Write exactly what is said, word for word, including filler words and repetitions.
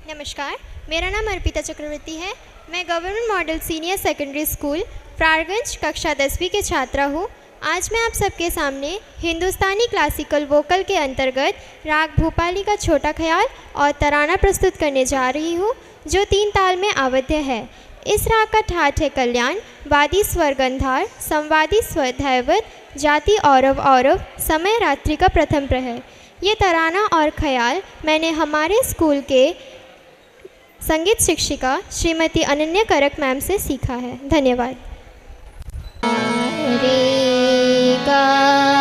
नमस्कार, मेरा नाम अर्पिता चक्रवर्ती है। मैं government model senior secondary school Pranganj कक्षा दसवीं के छात्रा हूँ। आज मैं आप सबके सामने हिंदुस्तानी क्लासिकल वोकल के अंतर्गत राग भूपाली का छोटा ख्याल और तराना प्रस्तुत करने जा रही हूँ, जो तीन ताल में आबद्ध है। इस राग का ठाठ है कल्याण, वादी स्वर गंधार, संवादी स्वर धैवत, जाति औरव औरव, समय रात्रि का प्रथम प्रहर। ये तराना और ख्याल मैंने हमारे स्कूल के संगीत शिक्षिका श्रीमती अनन्या करक मैम से सीखा है। धन्यवाद। रे गा